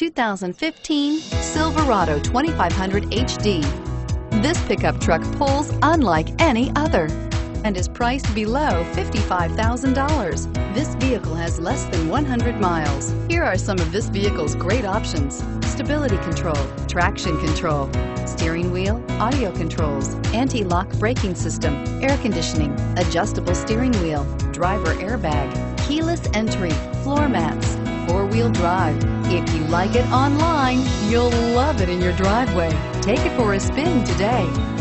2015 Silverado 2500 HD. This pickup truck pulls unlike any other and is priced below $55,000. This vehicle has less than 100 miles. Here are some of this vehicle's great options: stability control, traction control, steering wheel audio controls, anti-lock braking system, air conditioning, adjustable steering wheel, driver airbag, keyless entry, floor mats, four-wheel drive. If you like it online, you'll love it in your driveway. Take it for a spin today.